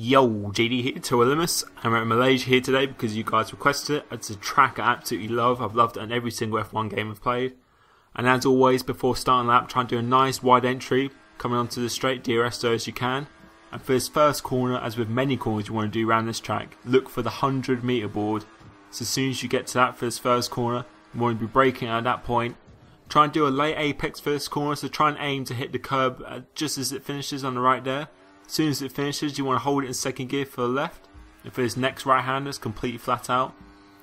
Yo, JD here, Tualimus. I'm at Malaysia here today because you guys requested it. It's a track I absolutely love. I've loved it in every single F1 game I've played. And as always, before starting the lap, try and do a nice wide entry, coming onto the straight, DRS so as you can. And for this first corner, as with many corners you want to do around this track, look for the 100 meter board. So as soon as you get to that for this first corner, you want to be braking at that point. Try and do a late apex for this corner, so try and aim to hit the curb just as it finishes on the right there. As soon as it finishes, you want to hold it in second gear for the left. And for this next right-hander, it's completely flat out.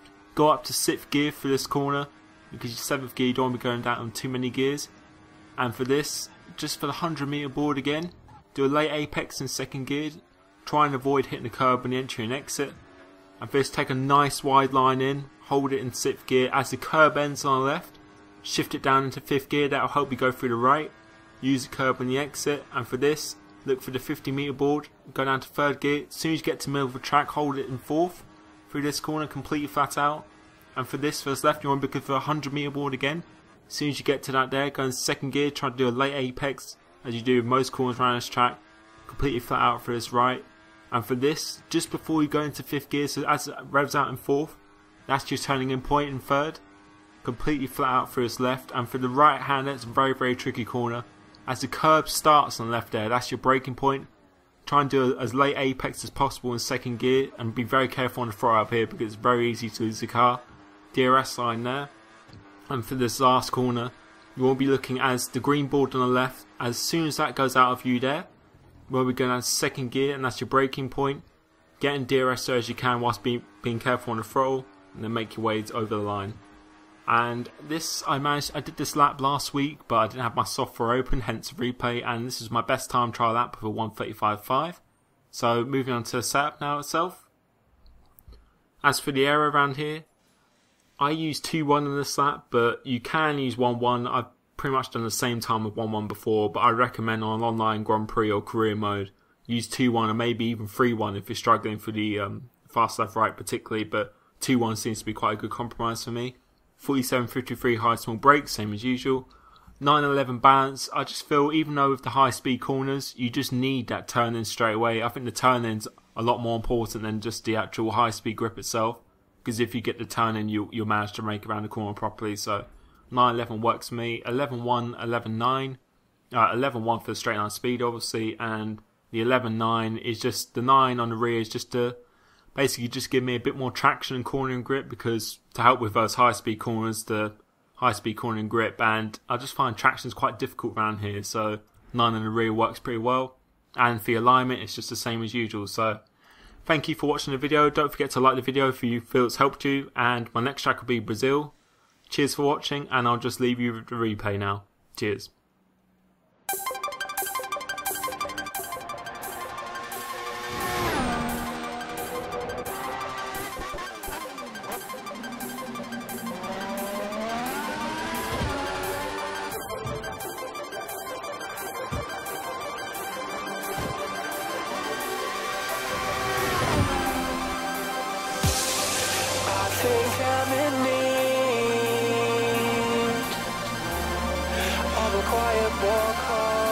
Go up to 6th gear for this corner, because your 7th gear you don't want to be going down on too many gears. And for this, just for the 100 meter board again, do a late apex in second gear. Try and avoid hitting the curb on the entry and exit. And for this, take a nice wide line in, hold it in 6th gear. As the curb ends on the left, shift it down into 5th gear, that will help you go through the right. Use the curb on the exit, and for this, look for the 50 meter board, go down to 3rd gear. As soon as you get to the middle of the track, hold it in 4th through this corner, completely flat out. And for this, for this left, you want to be looking for a 100 meter board again. As soon as you get to that there, go in 2nd gear, try to do a late apex, as you do with most corners around this track, completely flat out for this right. And for this, just before you go into 5th gear, so as it revs out in 4th, that's your turning in point in 3rd. Completely flat out for his left, and for the right hander it's a very tricky corner. As the curb starts on the left there, that's your braking point. Try and do as late apex as possible in 2nd gear, and be very careful on the throw up here because it's very easy to lose the car. DRS line there. And for this last corner, you will be looking as the green board on the left. As soon as that goes out of view there, we'll be going down to 2nd gear, and that's your braking point. Get in DRS so as you can whilst being careful on the throttle, and then make your way over the line. And this, I did this lap last week, but I didn't have my software open, hence replay, and this is my best time trial lap with a 1:35.5. So moving on to the setup now itself. As for the error around here, I use 2.1 in this lap, but you can use 1.1. I've pretty much done the same time with 1.1 before, but I recommend on online Grand Prix or career mode, use 2.1 or maybe even 3.1 if you're struggling for the fast left right particularly, but 2.1 seems to be quite a good compromise for me. 47.53 high small brakes, same as usual. 9.11 balance. I just feel even though with the high speed corners you just need that turn in straight away. I think the turn in's a lot more important than just the actual high speed grip itself, because if you get the turn in you'll manage to make around the corner properly. So 9.11 works for me. 11.1, 11.9, 11.1 for the straight line speed obviously, and the 11.9 is just the 9 on the rear is just to basically just give me a bit more traction and cornering grip, because to help with those high speed corners, the high speed cornering grip, and I just find traction is quite difficult around here, so 9 in the rear works pretty well. And for the alignment it's just the same as usual. So thank you for watching the video. Don't forget to like the video if you feel it's helped you, and my next track will be Brazil. Cheers for watching, and I'll just leave you with the replay now. Cheers. Think I'm in need of a quiet walk home.